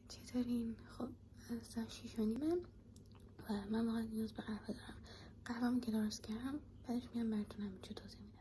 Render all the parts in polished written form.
چطورین؟ خب از 6:30 و من واقعا نیاز به قهوه دارم. قهوه‌مو که درست کردم بعدش میام براتون همه چی توضیح میدم.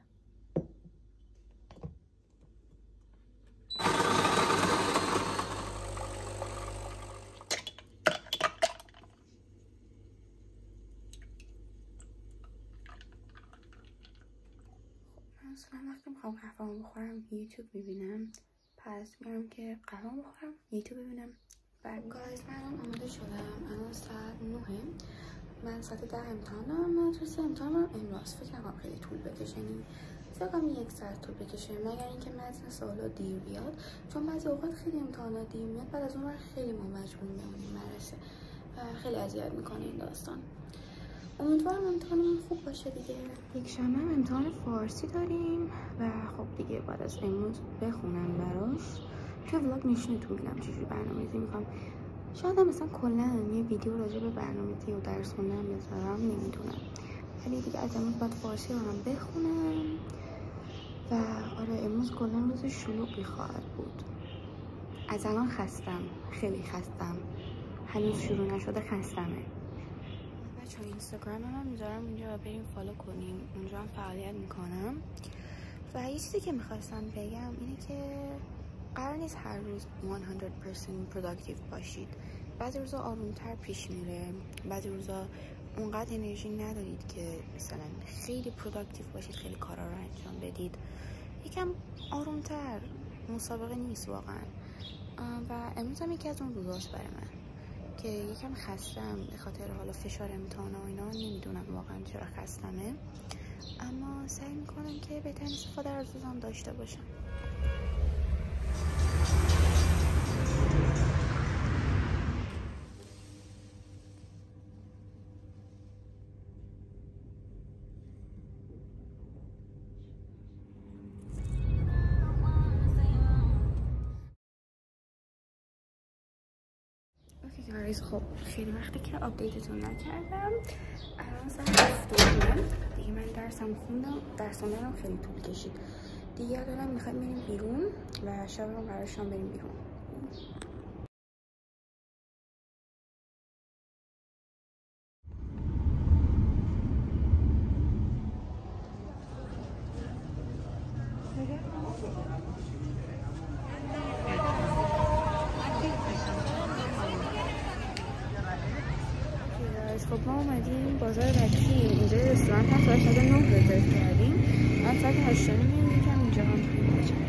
اصلا وقتی میخوام قهوه‌مو بخورم یوتیوب میبینم، پس میرم که قهوه‌مو بخورم یوتیوب ببینم. گایز من آماده شدم، الان ساعت 9. من ساعت 10 امتحان دارم مدرسه. امتحانم امروز فکر نکنم خیلی طول بکشه، یعنی فکر کنم 1 ساعت طول بکشه، مگر اینکه متن سوالا دیر بیاد، چون بعضی اوقات خیلی امتحانات دیر میاد، بعد از اون ور خیلی ما مجبور میمونیم مدرسه و خیلی اذیت میکنه این داستان. امیدوارم امتحانمون خوب باشه دیگه. یک شنبه هم امتحان فارسی داریم و خب دیگه بعد از امروز بخونم براش. توی ولاگ نشونه تو میدم چجوری برنامه‌ریزی میکنم. شاید هم مثلا کلا یه ویدیو راجع به برنامه‌ریزی و درس خوندن بذارم، نمیدونم. ولی دیگه از امروز باید فارسی رو هم بخونم و آره امروز کلا روز شلوغی خواهد بود. از الان خستم، خیلی خستم، هنوز شروع نشده خستمه. بچه ها اینستاگرام هم میذارم اونجا، بریم فالو کنیم، اونجا هم فعالیت میکنم. و یه چیزی که میخواستم بگم اینه که قرار نیست هر روز 100% پروداکتیو باشید. بعضی روزا آرومتر پیش میره، بعضی روزا اونقدر انرژی ندارید که مثلا خیلی پروداکتیو باشید، خیلی کارا رو انجام بدید. یکم آرومتر، مسابقه نیست واقعا. و امروز هم یکی از اون روزاست برای من که یکم خستم به خاطر حالا فشار امتحان و اینا. نمیدونم واقعا چرا خستمه، اما سعی میکنم که بهترین استفاده از روزم داشته باشم. خب خیلی وقتی که آپدیتتون نکردم، الان ساعت 7 دیگه. من درسم خوندم، درس خوندنم خیلی طول کشید دیگه. الان میخوایم بریم بیرون و شب هم قرار شام بریم بیرون. خب ما اومدیم بازار رکی، اینجا رستوران هست و شاید 9 رزرو کردیم. من ساعت 8 میریم یکم اینجا هم توی بچه.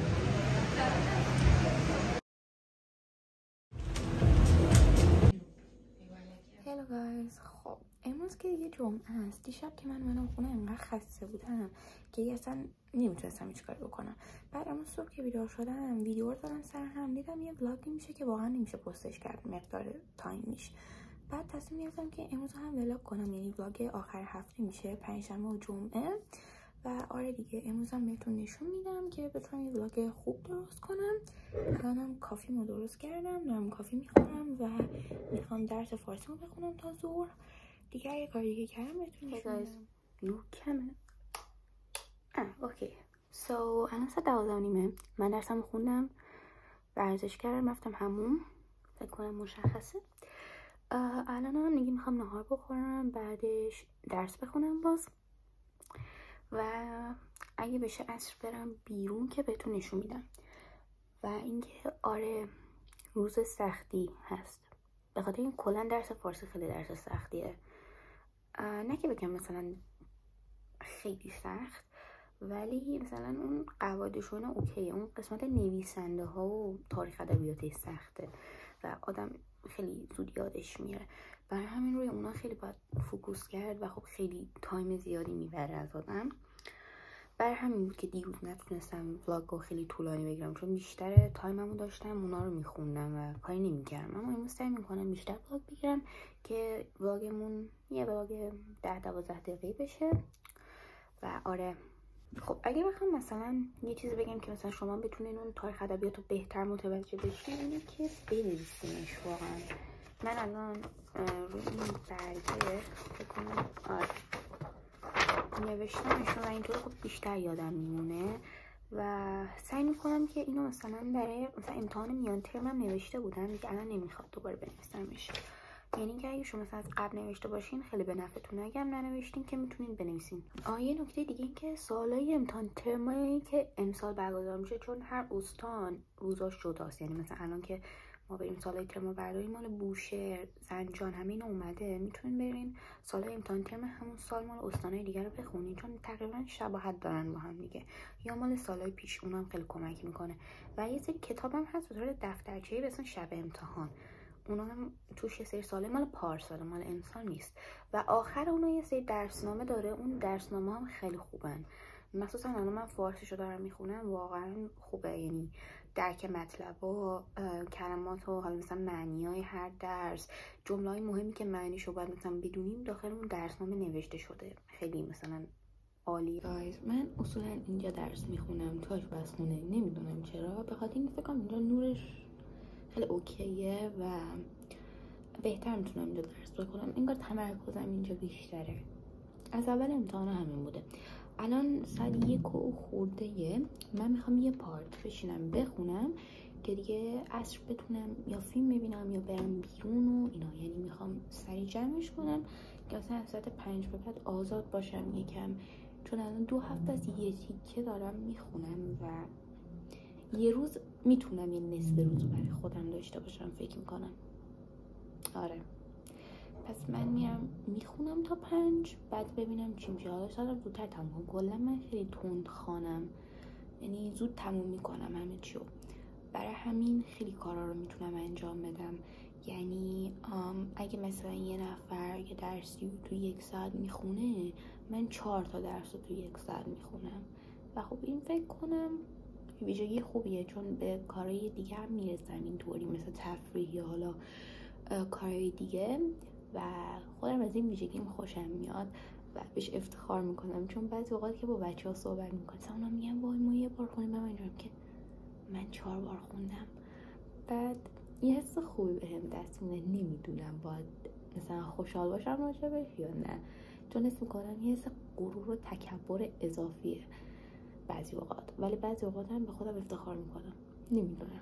هلو گایز، خب امروز که دیگه جمعه است. دیشب که من خونه انقدر خسته بودم که اصلا نمیتونستم هیچ کاری بکنم. بعد امروز صبح که بیدار شدم ویدیو رو دادم سر هم، دیدم یه ولاگ میشه که واقعا نمیشه پستش کرد، مقدار تایمش. بعد تصمیم گرفتم که امروز هم ولاگ کنم، یعنی ولاگ آخر هفته میشه، پنجشنبه و جمعه. و آره دیگه امروز هم بهتون نشون میدم که بتونم یه ولاگ خوب درست کنم. الانم کافیمو درست کردم، دارم کافی میخورم و میخوام درس فارسیمو بخونم تا ظهر. دیگه اگه کاری دیگه کردم بهتون نشون میدم. نور کمه. اوکی. الان ساعت 12:30. من درسمو خوندم، ورزش کردم، رفتم حموم، فکر کنم مشخصه. الان هم دیگه میخوام نهار بخورم، بعدش درس بخونم باز و اگه بشه عصر برم بیرون که بهتون نشون میدم. و اینکه آره روز سختی هست، به خاطر این کلا درس فارسی خیلی درس سختیه. نه که بگم مثلا خیلی سخت، ولی مثلا اون قواعدشون اوکیه. اون قسمت نویسنده ها و تاریخ ادبیاتی سخته و آدم خیلی زود یادش میره. برای همین روی اونا خیلی باید فوکوس کرد و خب خیلی تایم زیادی میبره از آدم. برای همین بود که دیروز نتونستم ولاگ رو خیلی طولانی بگیرم، چون بیشتر تایممو داشتم اونا رو میخوندم و کاری نمیکردم. اما امروز سعی میکنم بیشتر ولاگ بگیرم که ولاگمون یه ولاگ 10-12 دقیقه بشه. و آره خب اگه بخوام مثلا یه چیزی بگم که مثلا شما بتونین اون تاریخ ادبیات رو بهتر متوجه بشین، اینه که بنویسینش. واقعا من الان روی این برگه فکر کنم نوشتمشون و اینطور خب بیشتر یادم میمونه. و سعی میکنم که اینو مثلا برای مثلا امتحان میان ترمم نوشته بودم دیگه، الان نمیخواد دوباره بنویسمش. یعنی که اگه شما مثلا از قبل نوشته باشین خیلی به نفعتونه، اگه هم ننوشتین که میتونین بنویسین. یه نکته دیگه این که سوالای امتحان ترمایی که امسال برگزار میشه، چون هر استان روزاش جداست، یعنی مثلا الان که ما بریم سالای ترم برداریم مال بوشهر، زنجان همه اینا اومده، میتونین برین سالای امتحان ترم همون سال مال استانای دیگه رو بخونین، چون تقریبا شباهت دارن با هم دیگه، یا مال سالای پیش، اونم خیلی کمک میکنه. و یه سری کتابم هست به طور دفترچه‌ای به اسم شب امتحان، اونا هم توش یه سری ساله مال پارسال، مال امسال نیست. و آخر اونا یه سری درسنامه داره، اون درسنامه هم خیلی خوبن، مخصوصا الان من فارسیشو دارم میخونم، واقعا خوبه. یعنی درک مطلب و کلمات و حالا مثلا معنیای هر درس، جمله‌های مهمی که معنیشو باید مثلا بدونیم داخل اون درسنامه نوشته شده، خیلی مثلا عالی. من اصولا اینجا درس میخونم تو آشپزخونه، نمیدونم چرا، به خاطر این فکر کنم اینجا نورش خیلی اوکیه و بهتر میتونم اینجا درس بخونم، انگار تمرکزم اینجا بیشتره. از اول امتحان همین بوده. الان ساعت 1 خورده، من میخوام یه پارت بشینم بخونم که دیگه عصر بتونم یا فیلم ببینم یا برم بیرون و اینا. یعنی میخوام سریع جمعش کنم که مثلا از ساعت 5 به بعد آزاد باشم یکم، چون الان 2 هفته از یه تیکه دارم میخونم و یه روز میتونم یه نصف روز برای خودم داشته باشم فکر میکنم. آره پس من میرم میخونم تا 5، بعد ببینم چی میشه. حالا شاید زودتر تموم کنم، کلا من خیلی تند خوانم، یعنی زود تموم میکنم همه چیو، برای همین خیلی کارا رو میتونم انجام بدم. یعنی اگه مثلا یه نفر یه درسی رو توی 1 ساعت میخونه، من 4 تا درس رو توی 1 ساعت میخونم و خب این فکر کنم ویژگی خوبیه، چون به کارهای دیگه هم میرسم اینطوری، مثل تفریح یا حالا کارهای دیگه، و خودم از این ویژگیم خوشم میاد و بهش افتخار میکنم، چون بعضی اوقات که با بچه‌ها صحبت میکنم اونا میگن وای ما یه بار خوندیم، من میگم که من 4 بار خوندم. بعد یه حس خوبی بهم دست میده، نمیدونم باید مثلا خوشحال باشم راجبش یا نه، چون حس میکنم یه حس غرور و تکبر اضافیه بعضی اوقات، ولی بعضی اوقات هم به خودم افتخار میکنم. نمیدونم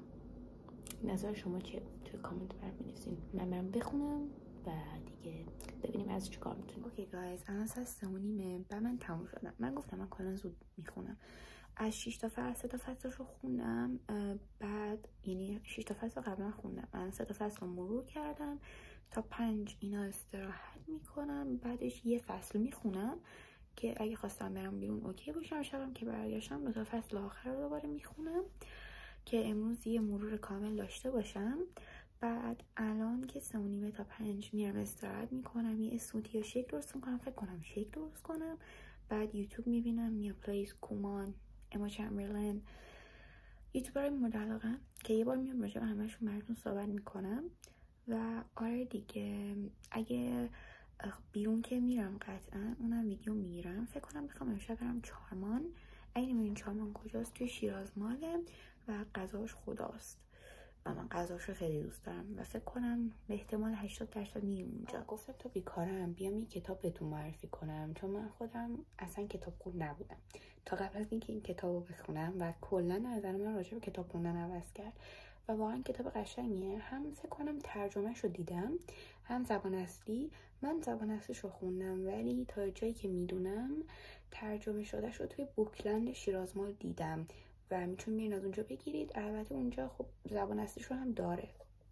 نظر شما چیه؟ توی کامنت برام بنویسین، من برم بخونم و دیگه ببینیم از چی کار میتونیم. اوکی گایز، الان ساعت 3:30 بعد من تموم شدم. من گفتم من کلا زود میخونم، از 6 تا فصل 3 تا فصلش رو خوندم، بعد یعنی 6 تا فصل قبلا خوندم، من 3 تا فصل رو مرور کردم، تا 5 اینا استراحت میکنم، بعدش یه فصل میخونم که اگه خواستم برم بیرون اوکی باشم، شبم که برگشتم 2 تا فصل آخر رو دوباره میخونم که امروز یه مرور کامل داشته باشم. بعد الان که 3:30 تا 5 میرم استراحت میکنم، یه اسموتی یا شیک درست میکنم، فکر کنم شیک درست کنم، بعد یوتیوب میبینم، میا پلیس، کومان، اما چمبرلین، یوتیوبرای مورد علاقه که یه بار میام راجع به همه‌شون براتون صحبت میکنم. و آره دیگه اگه بیرون که میرم قطعا اونم ویدیو میگیرم. فکر کنم بخوام امشب برم چارمان. اگه نمیدونین چارمان کجاست، توی شیراز ماله و غذاش خداست و من غذاش رو خیلی دوست دارم و فکر کنم به احتمال 80% میریم اونجا. گفتم تا بیکارم بیام یه کتاب بهتون معرفی کنم، چون من خودم اصلا کتاب خون نبودم تا قبل از اینکه این کتاب رو بخونم و کلا نظر من راجع به کتاب خوندن عوض کرد و واقعا کتاب قشنگیه. هم فکر کنم ترجمهش رو دیدم، هم زبان اصلی. من زبان اصلیش رو خوندم ولی تا جایی که میدونم ترجمه شدهش رو توی بوکلند شیراز مال دیدم و میتونید میرین از اونجا بگیرید. البته اونجا خب زبان اصلیش رو هم داره.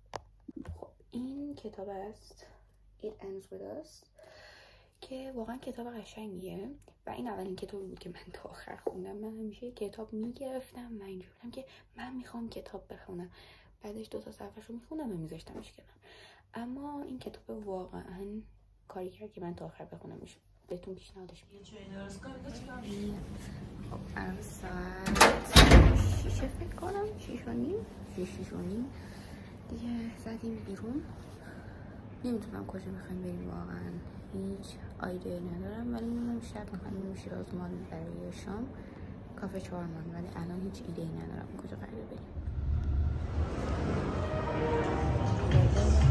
خب این کتاب است It Ends With Us که واقعا کتاب قشنگیه و این اولین کتابی بود که من تا آخر خوندم. من همیشه کتاب میگرفتم و اینجوری بودم که من میخوام کتاب بخونم، بعدش 2 تا صفحه‌ش رو میخوندم و میذاشتمش کنار. اما این کتاب واقعا کاری کرد که من تا آخر بخونمش. بهتون پیشنهادش میدم. خب الان ساعت 6 فکر کنم، 6:30 دیگه زدیم بیرون. نمیتونم کجا میخوایم بریم واقعا، هیچ ایده ندارم، ولی میدونم شب میخوایم بریم شیراز مال برای شام، کافه چارمان، ولی الان هیچ ایده ندارم کجا قراره بریم.